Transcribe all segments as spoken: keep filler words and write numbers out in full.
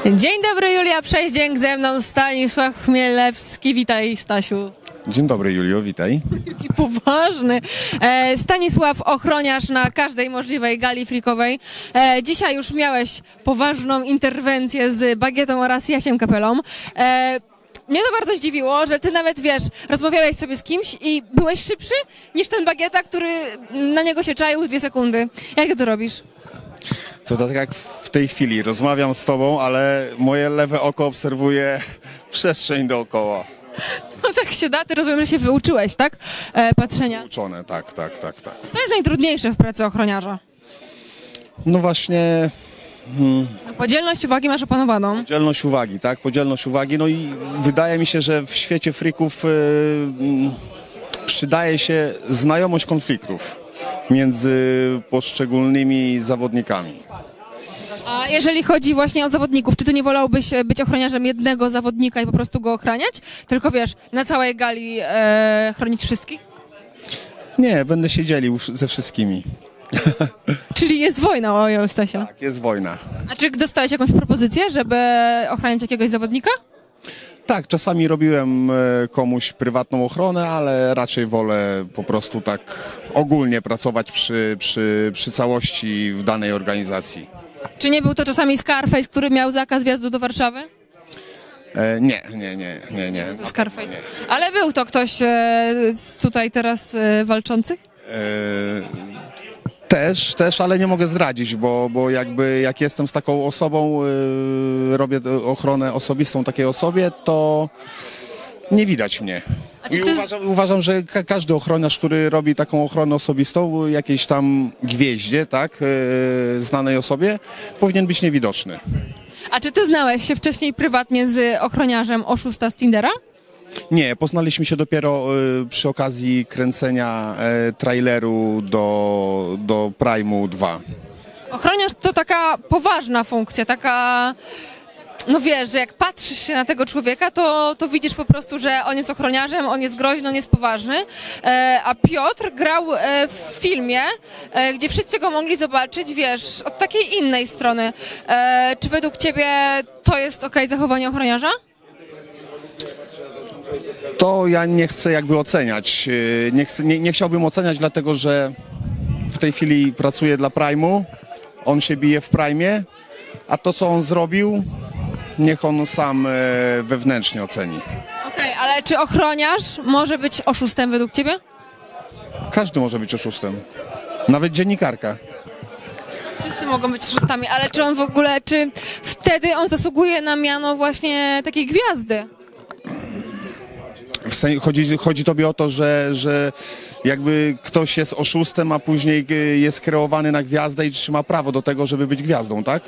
Dzień dobry, Julia Przeździęk, ze mną Stanisław Chmielewski. Witaj, Stasiu. Dzień dobry, Julio, witaj. Jaki poważny. E, Stanisław, ochroniarz na każdej możliwej gali freakowej. E, dzisiaj już miałeś poważną interwencję z Bagietą oraz Jasiem Kapelą. E, mnie to bardzo zdziwiło, że ty nawet, wiesz, rozmawiałeś sobie z kimś i byłeś szybszy niż ten Bagieta, który na niego się czaił w dwie sekundy. Jak ty to robisz? To tak jak w tej chwili, rozmawiam z tobą, ale moje lewe oko obserwuje przestrzeń dookoła. No tak się da, ty rozumiem, że się wyuczyłeś, tak? E, patrzenia. Uczone, tak, tak, tak, tak. Co jest najtrudniejsze w pracy ochroniarza? No właśnie... Hmm, Podzielność uwagi masz opanowaną. podzielność uwagi, tak? Podzielność uwagi, no i wydaje mi się, że w świecie freaków yy, yy, przydaje się znajomość konfliktów między poszczególnymi zawodnikami. A jeżeli chodzi właśnie o zawodników, czy ty nie wolałbyś być ochroniarzem jednego zawodnika i po prostu go ochraniać? Tylko wiesz, na całej gali e, chronić wszystkich? Nie, będę się dzielił ze wszystkimi. Czyli jest wojna, o Stasia. Tak, jest wojna. A czy dostałeś jakąś propozycję, żeby ochraniać jakiegoś zawodnika? Tak, czasami robiłem komuś prywatną ochronę, ale raczej wolę po prostu tak ogólnie pracować przy, przy, przy całości w danej organizacji. Czy nie był to czasami Scarface, który miał zakaz wjazdu do Warszawy? E, nie, nie, nie, nie, nie. To Scarface. Ale był to ktoś e, tutaj teraz e, walczących? E, też, też, ale nie mogę zdradzić, bo, bo jakby jak jestem z taką osobą, e, robię ochronę osobistą takiej osobie, to nie widać mnie. I ty... uważam, uważam, że ka każdy ochroniarz, który robi taką ochronę osobistą jakiejś tam gwieździe, tak, e, znanej osobie, powinien być niewidoczny. A czy ty znałeś się wcześniej prywatnie z ochroniarzem oszusta z Tindera? Nie, poznaliśmy się dopiero y, przy okazji kręcenia y, traileru do, do Prime'u dwa. Ochroniarz to taka poważna funkcja, taka... No wiesz, że jak patrzysz się na tego człowieka, to, to widzisz po prostu, że on jest ochroniarzem, on jest groźny, on jest poważny. E, a Piotr grał e, w filmie, e, gdzie wszyscy go mogli zobaczyć, wiesz, od takiej innej strony. E, czy według ciebie to jest okej zachowanie ochroniarza? To ja nie chcę jakby oceniać. Y, nie, chcę, nie, nie chciałbym oceniać, dlatego że w tej chwili pracuję dla Prime'u, on się bije w Prime'ie, a to co on zrobił, niech on sam e, wewnętrznie oceni. Okej, okay, ale czy ochroniarz może być oszustem według ciebie? Każdy może być oszustem. Nawet dziennikarka. Wszyscy mogą być oszustami, ale czy on w ogóle, czy wtedy on zasługuje na miano właśnie takiej gwiazdy? W sensie, chodzi, chodzi tobie o to, że, że jakby ktoś jest oszustem, a później jest kreowany na gwiazdę i czy ma prawo do tego, żeby być gwiazdą, tak?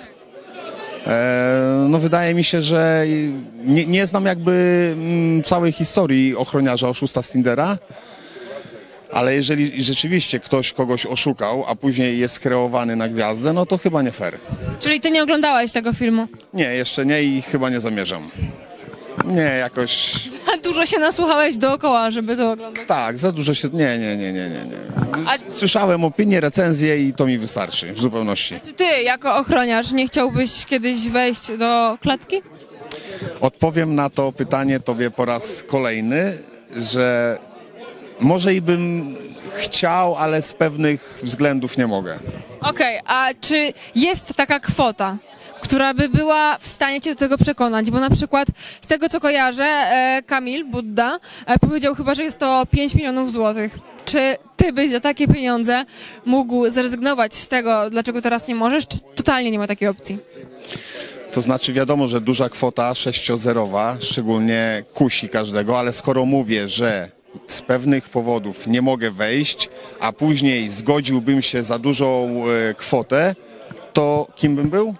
No wydaje mi się, że nie, nie znam jakby mm, całej historii ochroniarza oszusta z Tindera, ale jeżeli rzeczywiście ktoś kogoś oszukał, a później jest kreowany na gwiazdę, no to chyba nie fair. Czyli ty nie oglądałeś tego filmu? Nie, jeszcze nie i chyba nie zamierzam. Nie, jakoś... Za dużo się nasłuchałeś dookoła, żeby to oglądać? Tak, za dużo się... Nie, nie, nie, nie, nie. nie. A... Słyszałem opinie, recenzje i to mi wystarczy w zupełności. Czy ty, jako ochroniarz, nie chciałbyś kiedyś wejść do klatki? Odpowiem na to pytanie tobie po raz kolejny, że może i bym chciał, ale z pewnych względów nie mogę. Okej, okay, a czy jest taka kwota, która by była w stanie cię do tego przekonać? Bo na przykład z tego, co kojarzę, e, Kamil Budda e, powiedział chyba, że jest to pięć milionów złotych. Czy ty byś za takie pieniądze mógł zrezygnować z tego, dlaczego teraz nie możesz, czy totalnie nie ma takiej opcji? To znaczy wiadomo, że duża kwota sześciozerowa szczególnie kusi każdego, ale skoro mówię, że z pewnych powodów nie mogę wejść, a później zgodziłbym się za dużą e, kwotę, to kim bym był?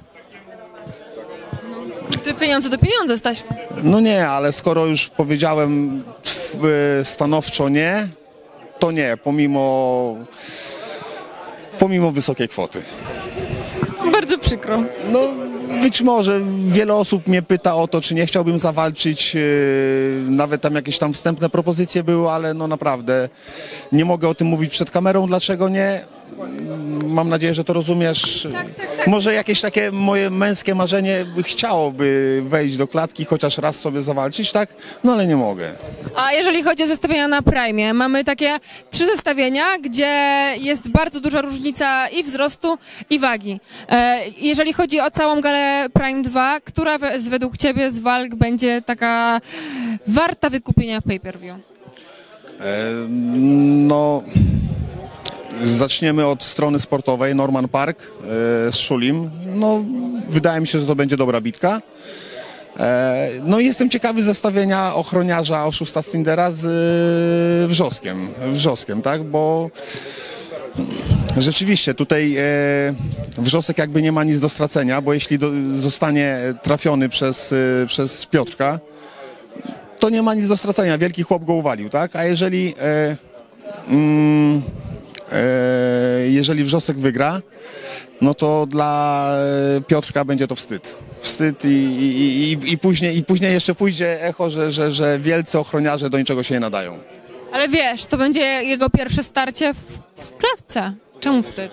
Czy pieniądze to pieniądze, Stasiu? No nie, ale skoro już powiedziałem stanowczo nie, to nie, pomimo, pomimo wysokiej kwoty. Bardzo przykro. No być może wiele osób mnie pyta o to, czy nie chciałbym zawalczyć, yy, nawet tam jakieś tam wstępne propozycje były, ale no naprawdę nie mogę o tym mówić przed kamerą, dlaczego nie? mam nadzieję, że to rozumiesz. Tak, tak, tak. Może jakieś takie moje męskie marzenie chciałoby wejść do klatki, chociaż raz sobie zawalczyć, tak? No ale nie mogę. A jeżeli chodzi o zestawienia na Prime, mamy takie trzy zestawienia, gdzie jest bardzo duża różnica i wzrostu, i wagi. E, jeżeli chodzi o całą galę Prime dwa, która we- z według Ciebie z walk będzie taka warta wykupienia w pay-per-view? E, no, zaczniemy od strony sportowej. Norman Park e, z Szulim. No, wydaje mi się, że to będzie dobra bitka. E, no i jestem ciekawy zestawienia ochroniarza oszusta z Tindera z e, Wrzoskiem, Wrzoskiem, tak, bo rzeczywiście tutaj e, Wrzosek jakby nie ma nic do stracenia, bo jeśli do, zostanie trafiony przez, e, przez Piotrka, to nie ma nic do stracenia, wielki chłop go uwalił, tak, a jeżeli e, mm, e, jeżeli Wrzosek wygra, no to dla e, Piotrka będzie to wstyd. Wstyd i, i, i, i, później, i później jeszcze pójdzie echo, że, że, że wielcy ochroniarze do niczego się nie nadają. Ale wiesz, to będzie jego pierwsze starcie w, w klatce. Czemu wstyd?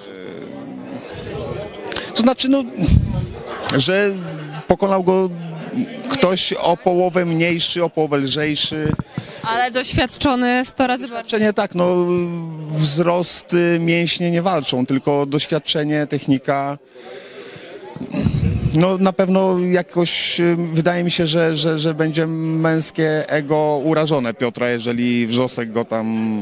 To znaczy, no, że pokonał go ktoś o połowę mniejszy, o połowę lżejszy. Ale doświadczony sto razy bardziej. Doświadczenie tak, no wzrost, y, mięśnie nie walczą, tylko doświadczenie, technika. No na pewno jakoś y, wydaje mi się, że, że, że będzie męskie ego urażone Piotra, jeżeli Wrzosek go tam...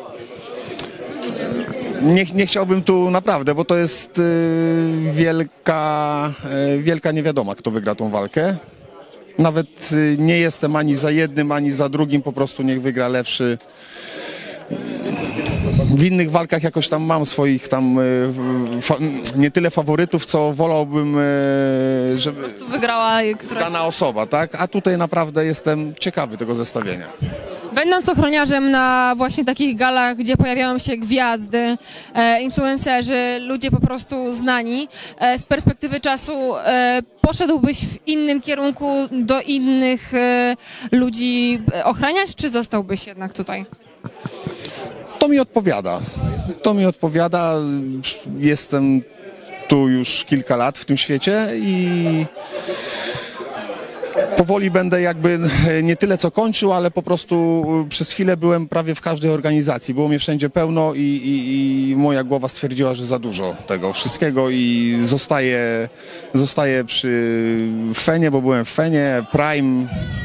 Nie, nie chciałbym tu naprawdę, bo to jest y, wielka, y, wielka niewiadoma, kto wygra tą walkę. Nawet y, nie jestem ani za jednym, ani za drugim, po prostu niech wygra lepszy. W innych walkach jakoś tam mam swoich tam y, fa, nie tyle faworytów, co wolałbym, y, żeby Tu wygrała która... dana osoba, tak? A tutaj naprawdę jestem ciekawy tego zestawienia. Będąc ochroniarzem na właśnie takich galach, gdzie pojawiają się gwiazdy, e, influencerzy, ludzie po prostu znani, e, z perspektywy czasu e, poszedłbyś w innym kierunku do innych e, ludzi e, ochraniać, czy zostałbyś jednak tutaj? To mi odpowiada. To mi odpowiada. Jestem tu już kilka lat w tym świecie i powoli będę jakby nie tyle co kończył, ale po prostu przez chwilę byłem prawie w każdej organizacji. Było mnie wszędzie pełno i, i, i moja głowa stwierdziła, że za dużo tego wszystkiego i zostaję, zostaję przy Fenie, bo byłem w Fenie, Prime,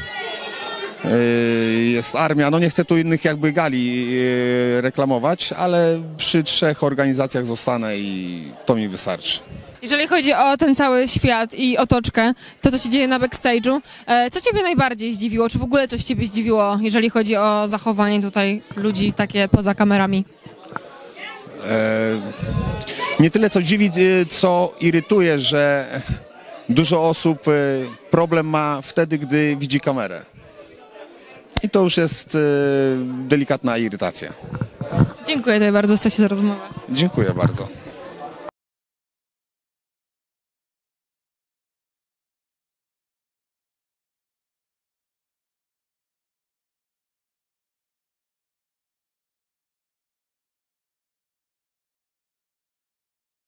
yy, jest Armia. No nie chcę tu innych jakby gali yy, reklamować, ale przy trzech organizacjach zostanę i to mi wystarczy. Jeżeli chodzi o ten cały świat i otoczkę, to co się dzieje na backstage'u, e, co Ciebie najbardziej zdziwiło? Czy w ogóle coś Ciebie zdziwiło, jeżeli chodzi o zachowanie tutaj ludzi takie poza kamerami? E, nie tyle co dziwi, y, co irytuje, że dużo osób y, problem ma wtedy, gdy widzi kamerę. I to już jest y, delikatna irytacja. Dziękuję Tobie bardzo, Stasiu, za rozmowę. Dziękuję bardzo.